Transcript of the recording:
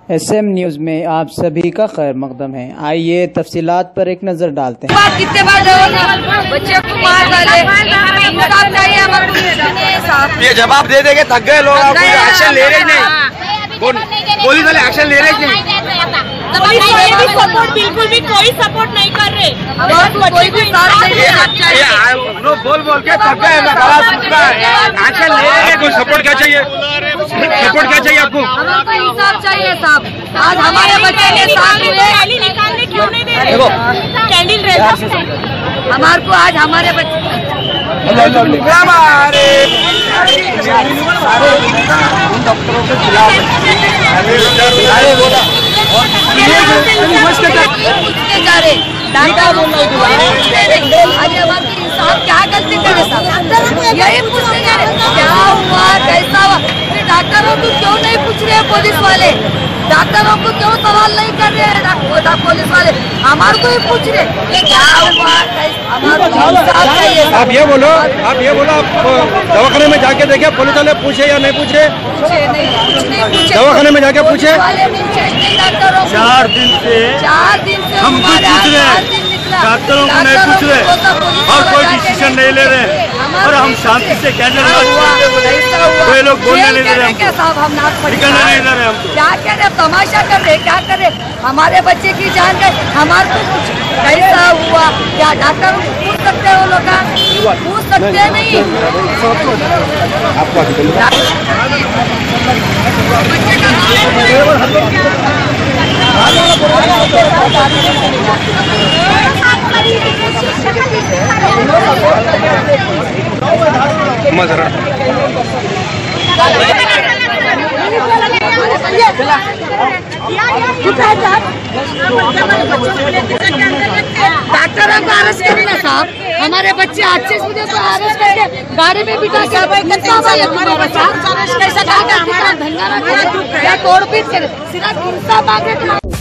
SM news में आप सभी का खैर मकदम है। आइए तफसीलात पर एक नजर डालते हैं। कितने बार बच्चे को मार डाले, इंसाफ चाहिए हमारे। ये जवाब दे देंगे, थक गए लोग, एक्शन ले रहे नहीं, पुलिस वाले एक्शन ले रहे नहीं। सपोर्ट बिल्कुल भी कोई सपोर्ट नहीं कर रहे, कोई भी साथ नहीं। बोल के थक गए, एक्शन ले रहे हैं। सपोर्ट क्या चाहिए, सपोर्ट क्या चाहिए आपको? हमको इंसाफ चाहिए साहब। आज हमारे बच्चे के साथ रैली निकालने क्यों नहीं दे रहे? कैंडल रैली हमारे को आज हमारे बच्चे डॉक्टरों के खिलाफ जा रहे इंसाफ क्या गलती करे साहब, यही पूछने जा रहे क्या हुआ कैसा हुआ। डॉक्टरों को क्यों नहीं पूछ रहे पुलिस वाले, डॉक्टरों को क्यों सवाल नहीं कर रहे हैं पुलिस वाले, हमारे को ही पूछ रहे क्या हुआ हमारे को इंसाफ चाहिए। आप ये बोलो आप दवाखाने में जाके देखे पुलिस वाले पूछे या नहीं पूछे? दवाखाने में जाके पूछे? 4 दिन से हम कुछ पूछ रहे हैं, डॉक्टरों को नहीं पूछ रहे और कोई डिसीजन नहीं ले रहे और हम शांति से कैसे कोई लोग बोलने नहीं दे रहे, निकलने नहीं दे रहे। हम क्या कर रहे, तमाशा कर रहे, क्या कर रहे? हमारे बच्चे की जान गई, हमारे को कुछ कैसा हुआ क्या डॉक्टर पूछ सकते हैं? वो लोग पूछ सकते नहीं। डॉक्टरों को अरेस्ट करें ना साहब, हमारे बच्चे अच्छे से को अरेस्ट करके गाड़ी में बिठा के कैसा धंधा तोड़ पीट करे, सिर्फ इंसाफ मांगे।